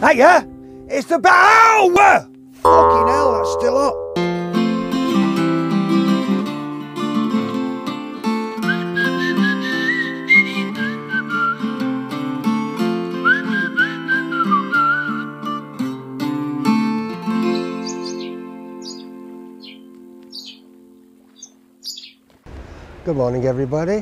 Hiya! It's the bow! Fucking hell, that's still up. Good morning, everybody.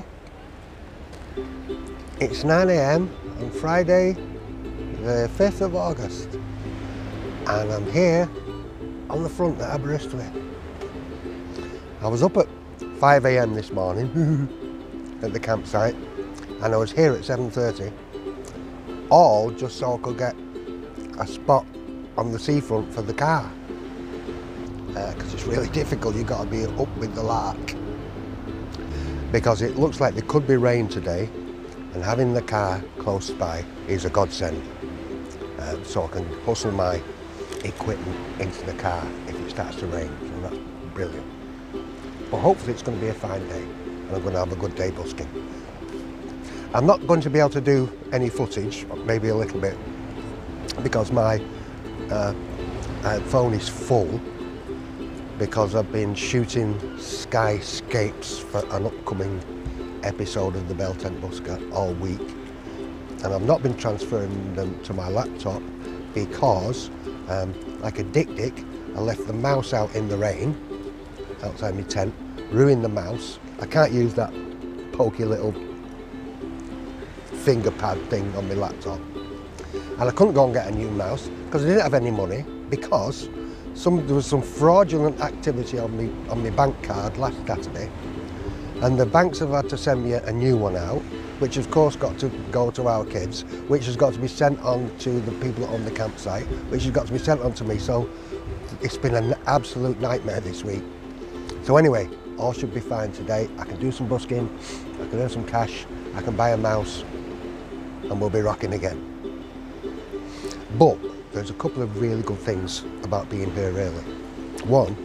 It's 9 AM on Friday, the 5th of August, and I'm here on the front at Aberystwyth. I was up at 5 AM this morning at the campsite, and I was here at 7:30, all just so I could get a spot on the seafront for the car, because it's really difficult. You've got to be up with the lark, because it looks like there could be rain today, and having the car close by is a godsend. So I can hustle my equipment into the car if it starts to rain, so that's brilliant. But hopefully it's going to be a fine day, and I'm going to have a good day busking. I'm not going to be able to do any footage, maybe a little bit, because my phone is full, because I've been shooting skyscapes for an upcoming episode of the Bell Tent Busker all week, and I've not been transferring them to my laptop because, like a dick, I left the mouse out in the rain outside my tent, ruined the mouse. I can't use that pokey little finger pad thing on my laptop, and I couldn't go and get a new mouse because I didn't have any money, because there was some fraudulent activity on my bank card last Saturday, and the banks have had to send me a new one out, which of course got to go to our kids, which has got to be sent on to the people on the campsite, which has got to be sent on to me. So it's been an absolute nightmare this week. So anyway, all should be fine today. I can do some busking, I can earn some cash, I can buy a mouse, and we'll be rocking again. But there's a couple of really good things about being here early. One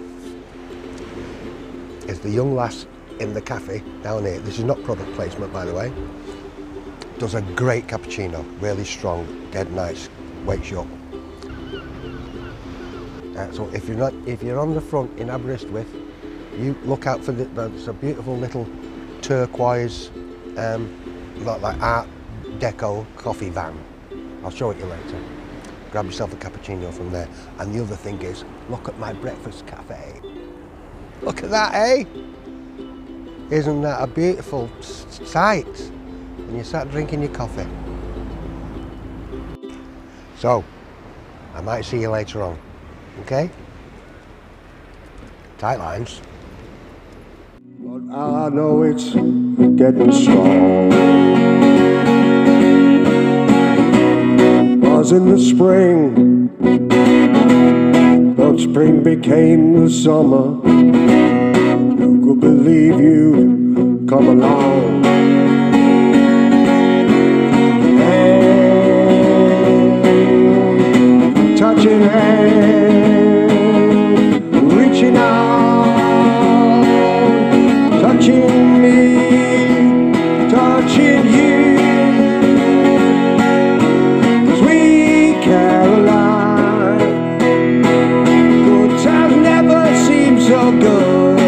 is the young lass in the cafe down here. This is not product placement, by the way. Does a great cappuccino, really strong, dead nice, wakes you up. So if you're on the front in Aberystwyth, you look out for there's a beautiful little turquoise, like Art Deco coffee van. I'll show it you later. Grab yourself a cappuccino from there. And the other thing is, look at my breakfast cafe. Look at that, eh? Isn't that a beautiful sight? And you start drinking your coffee. So, I might see you later on, okay? Tight lines. But I know it's getting strong. Was in the spring, but spring became the summer. Who could believe you'd come along? Hand, touching hand, reaching out, touching me, touching you. So good,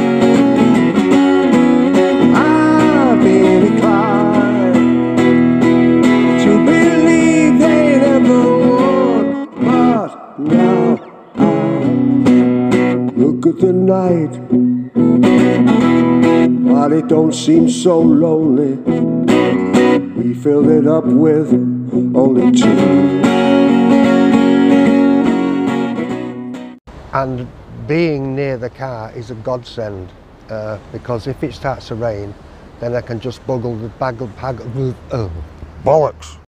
I've been inclined to believe they never would, but now I look at the night, but it don't seem so lonely. We filled it up with only two. And being near the car is a godsend, because if it starts to rain, then I can just bollocks.